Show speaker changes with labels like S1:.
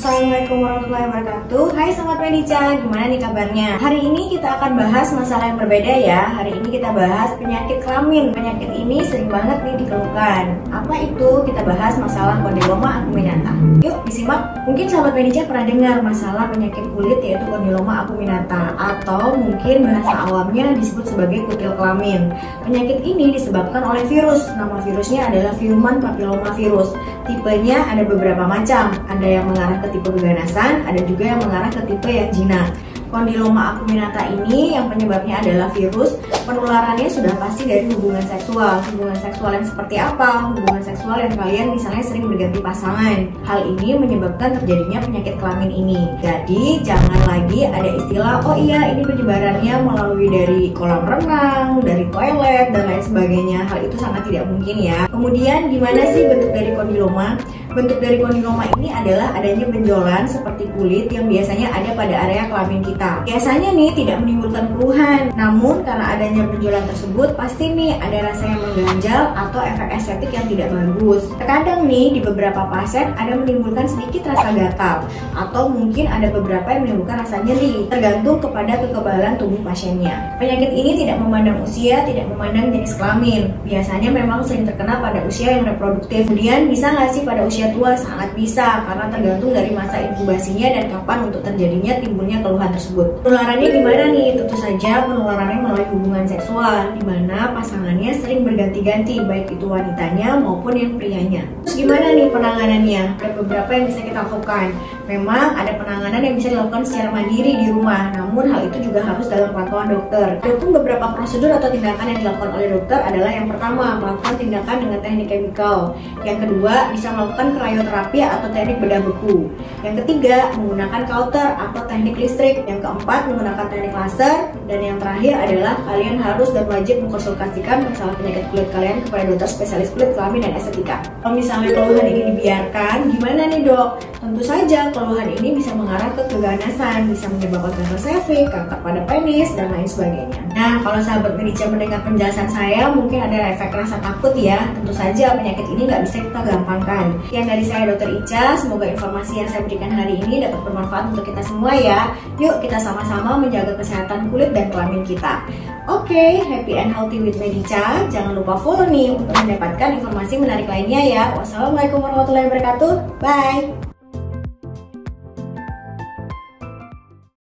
S1: Assalamualaikum warahmatullahi wabarakatuh. Hai Sobat Medica, gimana nih kabarnya? Hari ini kita akan bahas masalah yang berbeda ya. Hari ini kita bahas penyakit kelamin. Penyakit ini sering banget nih dikeluhkan. Apa itu? Kita bahas masalah kondiloma acuminata. Yuk disimak. Mungkin Sobat Medica pernah dengar masalah penyakit kulit yaitu kondiloma acuminata, atau mungkin bahasa awamnya disebut sebagai kutil kelamin. Penyakit ini disebabkan oleh virus. Nama virusnya adalah Human Papillomavirus. Tipenya ada beberapa macam. Ada yang mengarah ke tipe keganasan, ada juga yang mengarah ke tipe yang jinak. Kondiloma acuminata ini yang penyebabnya adalah virus. Penularannya sudah pasti dari hubungan seksual. Hubungan seksual yang seperti apa? Hubungan seksual yang kalian misalnya sering berganti pasangan. Hal ini menyebabkan terjadinya penyakit kelamin ini. Jadi jangan lagi ada istilah, oh iya ini penyebarannya melalui dari kolam renang, dari toilet, dan lain sebagainya. Hal itu sangat tidak mungkin ya. Kemudian gimana sih bentuk dari kondiloma? Bentuk dari kondiloma ini adalah adanya benjolan seperti kulit yang biasanya ada pada area kelamin kita. Biasanya nih tidak menimbulkan keluhan, namun karena adanya benjolan tersebut pasti nih ada rasa yang mengganjal atau efek estetik yang tidak bagus. Terkadang nih di beberapa pasien ada menimbulkan sedikit rasa gatal, atau mungkin ada beberapa yang menimbulkan rasa nyeri, tergantung kepada kekebalan tubuh pasiennya. Penyakit ini tidak memandang usia, tidak memandang jenis kelamin. Biasanya memang sering terkena pada usia yang reproduktif. Kemudian bisa nggak sih pada usia tua? Sangat bisa, karena tergantung dari masa inkubasinya dan kapan untuk terjadinya timbulnya keluhan tersebut. Penularannya gimana nih? Tentu saja penularannya melalui hubungan seksual, di mana pasangannya sering berganti-ganti, baik itu wanitanya maupun yang prianya. Terus gimana nih penanganannya? Ada beberapa yang bisa kita lakukan. Memang ada penanganan yang bisa dilakukan secara mandiri di rumah, namun hal itu juga harus dalam pantauan dokter. Ada pun beberapa prosedur atau tindakan yang dilakukan oleh dokter adalah yang pertama, melakukan tindakan dengan teknik chemical. Yang kedua, bisa melakukan krioterapi atau teknik bedah beku. Yang ketiga, menggunakan kauter atau teknik listrik. Yang keempat, menggunakan teknik laser. Dan yang terakhir adalah kalian harus dan wajib mengkonsultasikan masalah penyakit kulit kalian kepada dokter spesialis kulit, kelamin, dan estetika. Kalau misalnya keluhan ini dibiarkan, gimana nih dok? Tentu saja keluhan ini bisa mengarah ke keganasan, bisa menyebabkan kanker serviks, kanker pada penis, dan lain sebagainya. Nah, kalau sahabat Medica mendengar penjelasan saya, mungkin ada efek rasa takut ya. Tentu saja penyakit ini nggak bisa kita gampangkan. Yang dari saya Dr. Ica, semoga informasi yang saya berikan hari ini dapat bermanfaat untuk kita semua ya. Yuk kita sama-sama menjaga kesehatan kulit dan kelamin kita. Oke, happy and healthy with Medica. Jangan lupa follow nih untuk mendapatkan informasi menarik lainnya ya. Wassalamualaikum warahmatullahi wabarakatuh. Bye.